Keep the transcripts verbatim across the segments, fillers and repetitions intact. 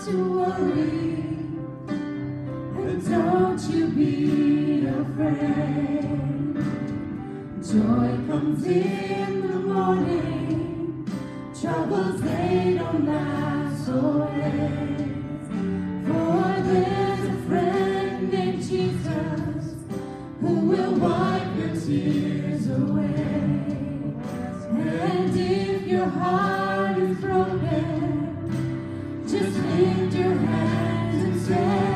to worry, and don't you be afraid. Joy comes in the morning, troubles they don't last always. For there's a friend named Jesus who will wipe your tears away. And if your heart is broken, just lift your hands and say,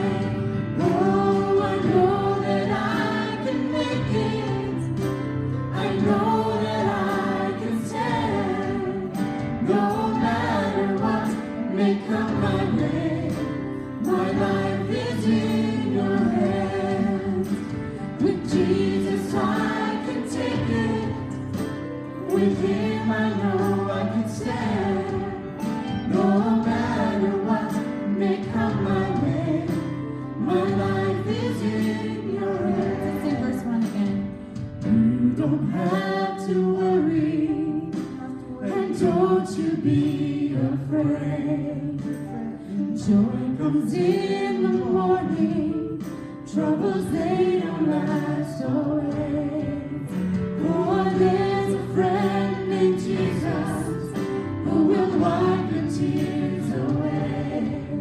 oh, I know that I can make it. I know that I can stand. No matter what may come my way, my life is in your hands. With Jesus I can take it. With Him I know I can stand. No matter what may come my way, my life is in your hands. Let's sing verse one again. You don't have to worry, and don't you be afraid. Joy comes in the morning, troubles they don't last always. For there's a friend named Jesus who will wipe your tears away.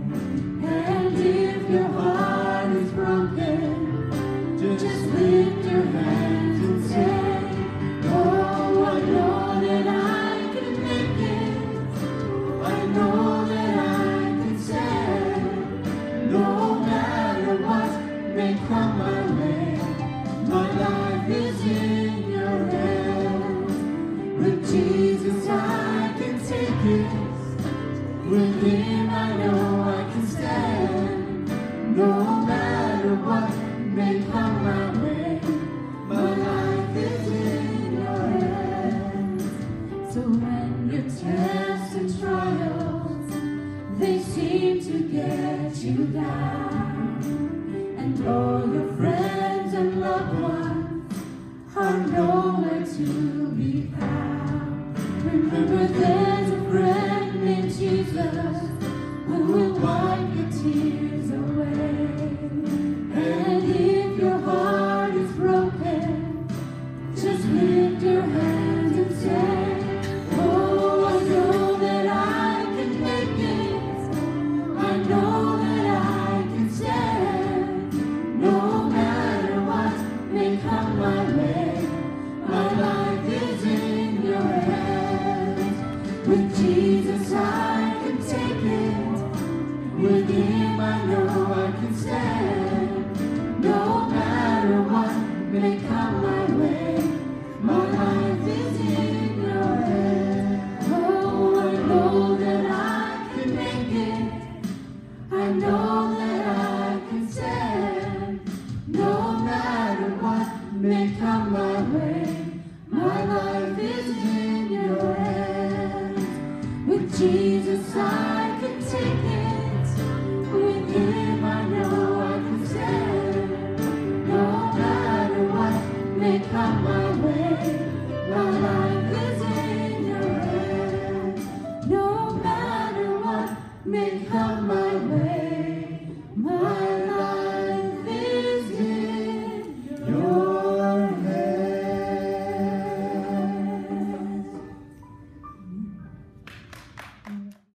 And if your heart is broken, just lift your hands and say, oh, I know that I can make it. I know that I can stand. No matter what may come my way, my life is in your hands. With Jesus I can take it. With Him I know I can stand. No matter what may come my way, my life is in your hands. So when your tests and trials, they seem to get you down, and all your friends and loved ones are nowhere to be found, remember there's a friend named Jesus who will wipe your tears away. And if your heart is broken, just lift your hands and say, oh, I know that I can make it. I know that I can stand. No matter what may come my way, my life is in your hands. With Jesus I can take it. With Him I know I can stand. No matter what may come my way, my life is in your hands. Oh, I know that I can make it. I know that I can stand. No matter what may come my way, my life is in your hands. With Jesus I can take it. With Him I know I can stand. No matter what may come my way, my life is in your hands. No matter what may come my way.